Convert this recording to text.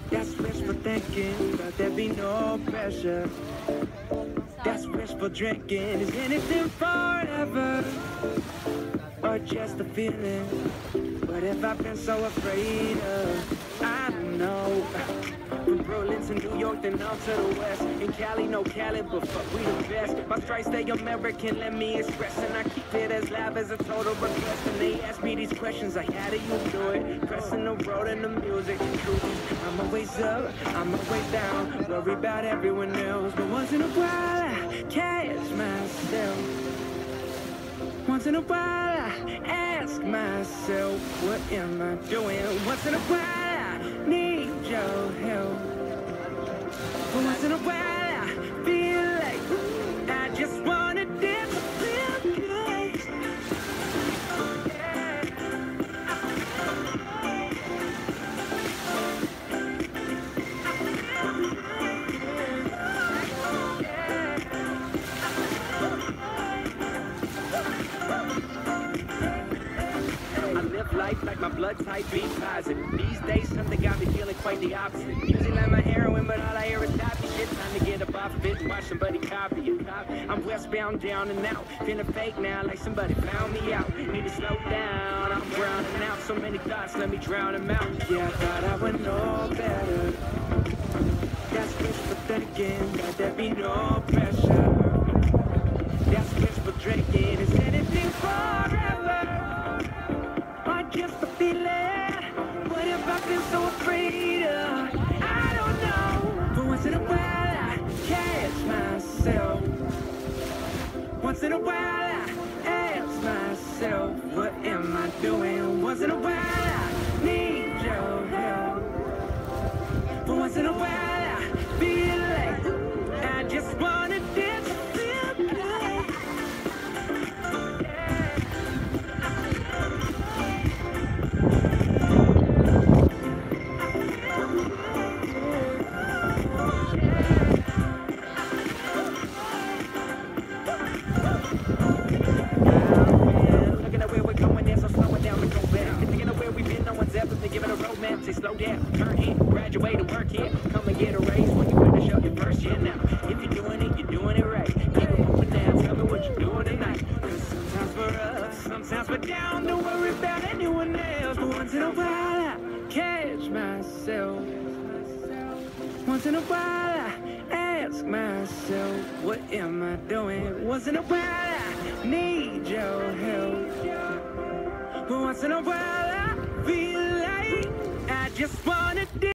That's wishful thinking, but there be no pressure. That's wishful drinking. Is anything forever? Or just a feeling? What have I been so afraid of? I don't know. From Berlin to New York, then on to the west. In Cali, no Cali, but fuck, we the best. My stripes, they American, let me express. And I keep it as live as a total request. And they ask me these questions like, how do you do it? Pressing the road and the music. I'm always up, I'm always down. Worry about everyone else. But once in a while, I catch myself. Once in a while, I ask myself, what am I doing? Once in a while, I need your help. But once in a while, I feel like I just wanna dance real good. I live life like my blood type be positive. These days, something got me feeling quite the opposite. Using like my heroin, but all I hear is copy shit. Time to get up off it and watch somebody copy it. I'm westbound, down and out. Feeling fake now, like somebody found me out. Need to slow down, I'm drowning out. So many thoughts, let me drown them out. Yeah, I thought I would know better. That's wishful thinking, that there be no pressure. That's wishful drinking, is anything forever? Or just a feeling? What have I been so afraid of? I don't know. But once in a while I catch myself. Once in a while I ask myself, what am I doing? Once in a while I need your help. But once in a while I feel like I just wanna dance real good. Say slow down, turn here, graduate and work here. Come and get a raise when you finish up your first year now. If you're doing it, you're doing it right. Keep it moving down, tell me what you're doing tonight. Cause sometimes for us, sometimes we're down. Don't worry about anyone else. But once in a while I catch myself. Once in a while I ask myself, what am I doing? Once in a while I need your help. But once in a while I feel like I just wanna